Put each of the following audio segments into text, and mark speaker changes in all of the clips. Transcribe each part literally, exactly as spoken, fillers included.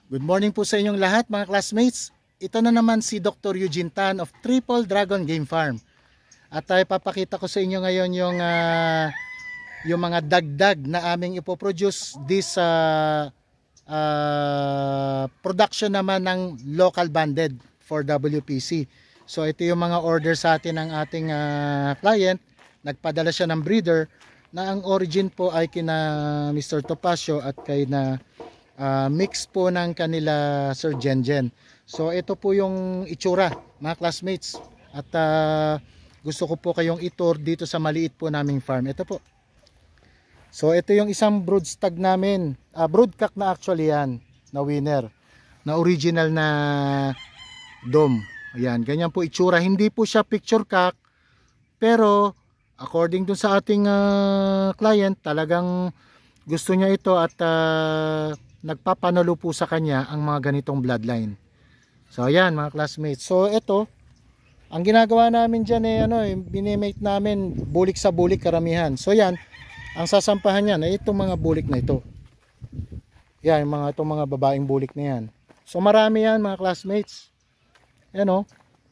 Speaker 1: Good morning po sa inyong lahat mga classmates. Ito na naman si Doctor Eugene Tan of Triple Dragon Game Farm. At ay papakita ko sa inyo ngayon yung uh, yung mga dagdag na aming ipoproduce this uh, uh, production naman ng local banded for W P C. So ito yung mga order sa atin ng ating uh, client. Nagpadala siya ng breeder na ang origin po ay kina Mister Topacio at kay na Uh, mix po ng kanila Sir Jenjen. So ito po yung itsura mga classmates. At uh, gusto ko po kayong itour dito sa maliit po naming farm. Ito po. So ito yung isang brood stag namin. Uh, broodcock na actually yan. Na winner. Na original na dom. Ayan. Ganyan po itsura. Hindi po siya picture cock. Pero according dun sa ating uh, client, talagang gusto niya ito at uh, nagpapanalo po sa kanya ang mga ganitong bloodline. So ayan mga classmates. So ito, ang ginagawa namin dyan eh, ano, eh, binimate namin bulik sa bulik karamihan. So yan, ang sasampahan niyan ay itong mga bulik na ito. Yan, yung mga, itong mga babaeng bulik na yan. So marami yan mga classmates. Yan o.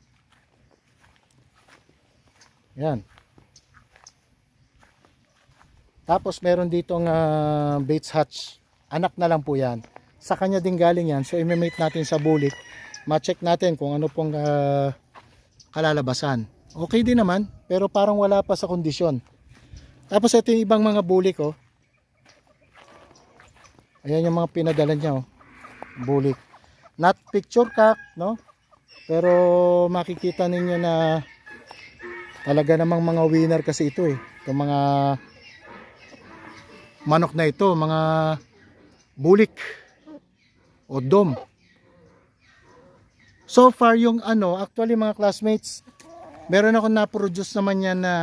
Speaker 1: Yan. Tapos meron ditong uh, Bates Hatch. Anak na lang po yan. Sa kanya din galing yan. So i-mate natin sa bulik. Ma-check natin kung ano pong uh, kalalabasan. Okay din naman. Pero parang wala pa sa kondisyon. Tapos ito yung ibang mga bulik. Oh. Ayan yung mga pinadala niya. Oh. Bulik. Not picture cock. No? Pero makikita ninyo na talaga namang mga winner kasi ito. Eh. Itong mga manok na ito. Mga bulik o dom. So far yung ano, actually mga classmates, meron ako na-produce naman yan na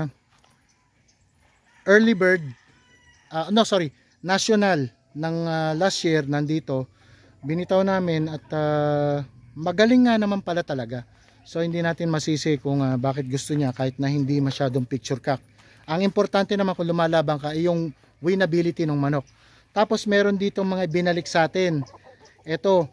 Speaker 1: early bird, uh, no sorry, national ng uh, last year nandito. Binitaw namin at uh, magaling nga naman pala talaga. So hindi natin masisi kung uh, bakit gusto niya kahit na hindi masyadong picture cock. Ang importante naman kung lumalaban ka ay yung winnability ng manok. Tapos meron dito mga binalik sa atin. Ito.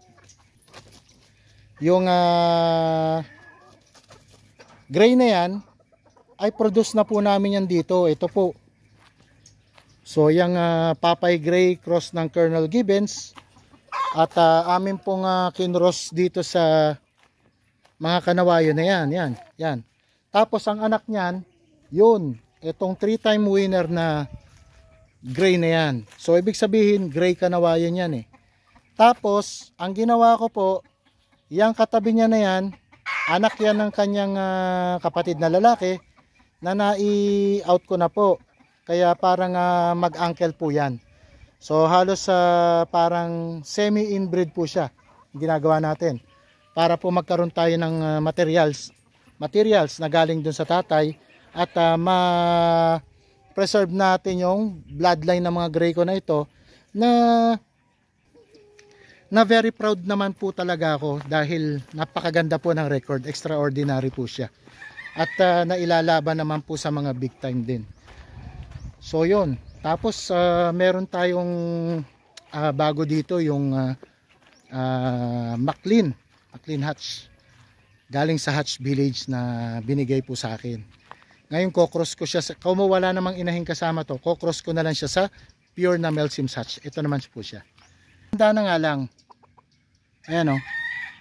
Speaker 1: Yung uh, gray na yan ay produce na po namin yan dito. Ito po. So yung uh, Papay Gray cross ng Colonel Gibbons. At uh, amin pong uh, kinross dito sa mga kanawayo na yan. Yan. Yan. Tapos ang anak niyan, yun. Itong three time winner na gray na yan. So ibig sabihin gray kanawayan yan eh. Tapos ang ginawa ko po, yung katabi niya na yan, anak yan ng kanyang uh, kapatid na lalaki na nai-out ko na po. Kaya parang uh, mag-uncle po yan. So halos uh, parang semi-inbreed po siya ginagawa natin. Para po magkaroon tayo ng uh, materials materials na galing dun sa tatay at uh, ma preserve natin yung bloodline ng mga gray ko na ito na na very proud naman po talaga ako dahil napakaganda po ng record, extraordinary po siya at uh, nailalaban naman po sa mga big time din. So yun, tapos uh, meron tayong uh, bago dito yung uh, uh, Maclean Maclean Hatch galing sa Hatch Village na binigay po sa akin. Ngayon kokross ko siya, kung wala namang inahing kasama to, kokross ko na lang siya sa pure na Melsim's Hatch. Ito naman po siya. Matanda na nga lang. Ayan o. Oh.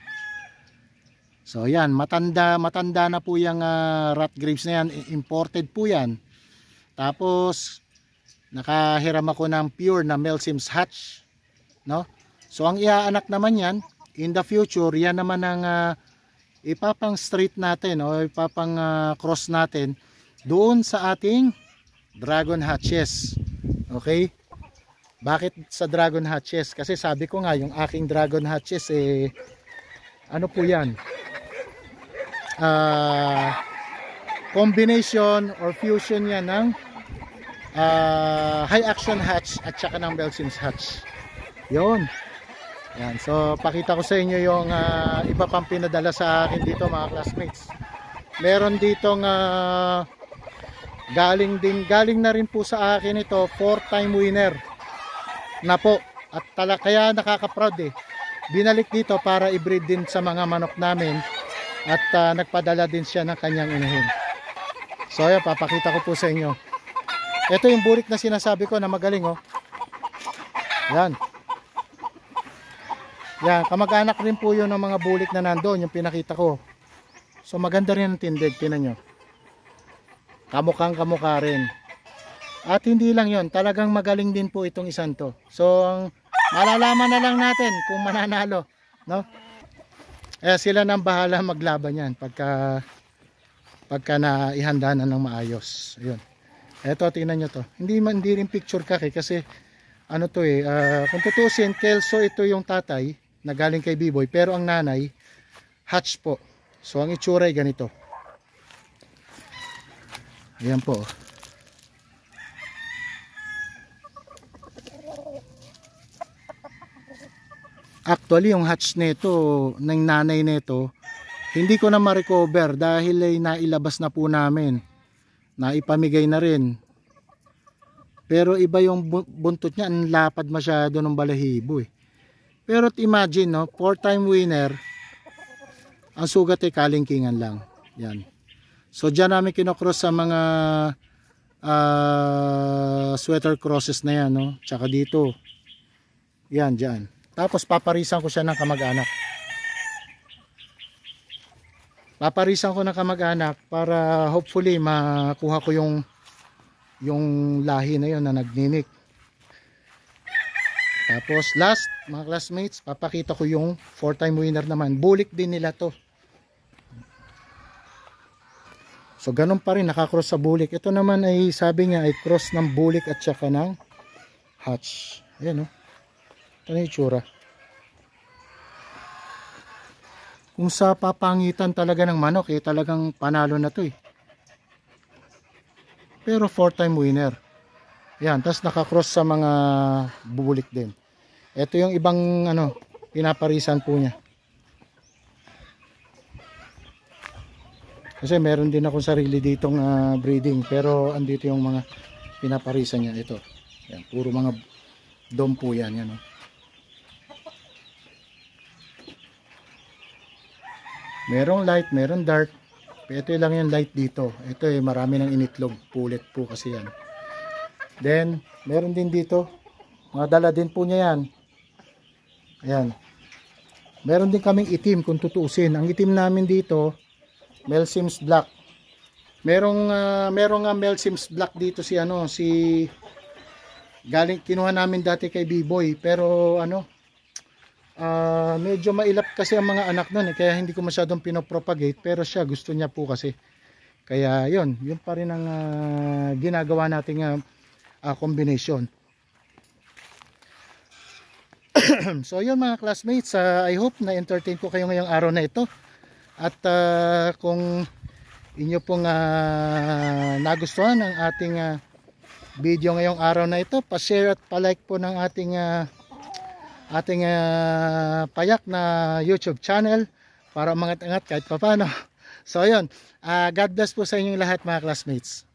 Speaker 1: So yan, matanda, matanda na po yung uh, rat grapes na yan. Imported po yan. Tapos, nakahiram ako ng pure na Melsim's Hatch. No? So ang iaanak naman yan, in the future, yan naman ang uh, ipapang straight natin o ipapang uh, cross natin doon sa ating dragon hatches. Okay? Bakit sa dragon hatches? Kasi sabi ko nga yung aking dragon hatches eh ano po yan? Uh, combination or fusion yan ng uh, high action hatch at saka ng Melsim's hatch. Yun. Yan. So pakita ko sa inyo yung uh, iba pang pinadala sa akin dito mga classmates. Meron ditong uh, galing din galing na rin po sa akin ito, four time winner na po at tala, kaya nakaka-proud eh binalik dito para i-breed din sa mga manok namin at uh, nagpadala din siya ng kanyang inahin. So ayan, papakita ko po sa inyo. Ito yung bulik na sinasabi ko na magaling, oh. Yan. Yan, kamag-anak rin po yun ng mga bulik na nandoon, yung pinakita ko. So maganda rin ang tindig, tinan nyo. Kamukhang kamukha rin. At hindi lang yon, talagang magaling din po itong isang to. So ang malalaman na lang natin kung mananalo, no? Eh sila nang bahala maglaban yan pagka pagka na ihanda na ng maayos. Ayun. Eto, tingnan nyo to. Hindi man hindi rin picture kaki kasi ano to eh, uh, kung tutusin, Kelso ito yung tatay na galing kay B-Boy, pero ang nanay hatch po. So ang itsura ay ganito. Ayan po. Actually yung hatch nito ng nanay nito hindi ko na ma-recover dahil ay nailabas na po namin, naipamigay na rin, pero iba yung buntot niya, ang lapad masyado ng balahibo eh. Pero imagine, no, four time winner, ang sugat ay kalingkingan lang. Yan. So dyan namin kinocross sa mga uh, sweater crosses na yan, no? Tsaka dito yan, dyan. Tapos paparisan ko siya ng kamag-anak. Paparisan ko ng kamag-anak para hopefully makuha ko yung yung lahi na yon na nagninik. Tapos last, mga classmates, papakita ko yung four time winner naman. Bulik din nila to. So ganun pa rin, nakakross sa bulik. Ito naman ay sabi niya ay cross ng bulik at saka ng hatch. Ayan, oh. Ito na yung tsura. Kung sa papangitan talaga ng manok, eh talagang panalo na to eh. Pero four time winner. Yan, tapos nakakross sa mga bubulik din. Ito yung ibang ano, pinaparisan po niya. Kasi meron din akong sarili ditong uh, breeding, pero andito yung mga pinaparisan niya. Ito. Yan, puro mga dom po yan. Yan, oh. Merong light, merong dark. Ito lang yung light dito. Ito eh, marami ng initlog. Pulit po kasi yan. Then, meron din dito. Madala din po niya yan. Ayan. Meron din kaming itim kung tutuusin. Ang itim namin dito, Mel Sims Black. Merong, uh, merong uh, Mel Sims Black dito si ano, si galing, kinuha namin dati kay B-Boy. Pero ano, Uh, medyo mailap kasi ang mga anak nun eh, kaya hindi ko masyadong pinopropagate, pero siya gusto niya po kasi, kaya yun, yun pa rin ang uh, ginagawa nating uh, uh, combination. So yun mga classmates, uh, I hope na entertain ko kayo ngayong araw na ito, at uh, kung inyo pong uh, nagustuhan ang ating uh, video ngayong araw na ito, pa-share at pa-like po ng ating uh, ating uh, payak na YouTube channel para umangat-angat kahit papano. So ayun, uh, God bless po sa inyong lahat mga classmates.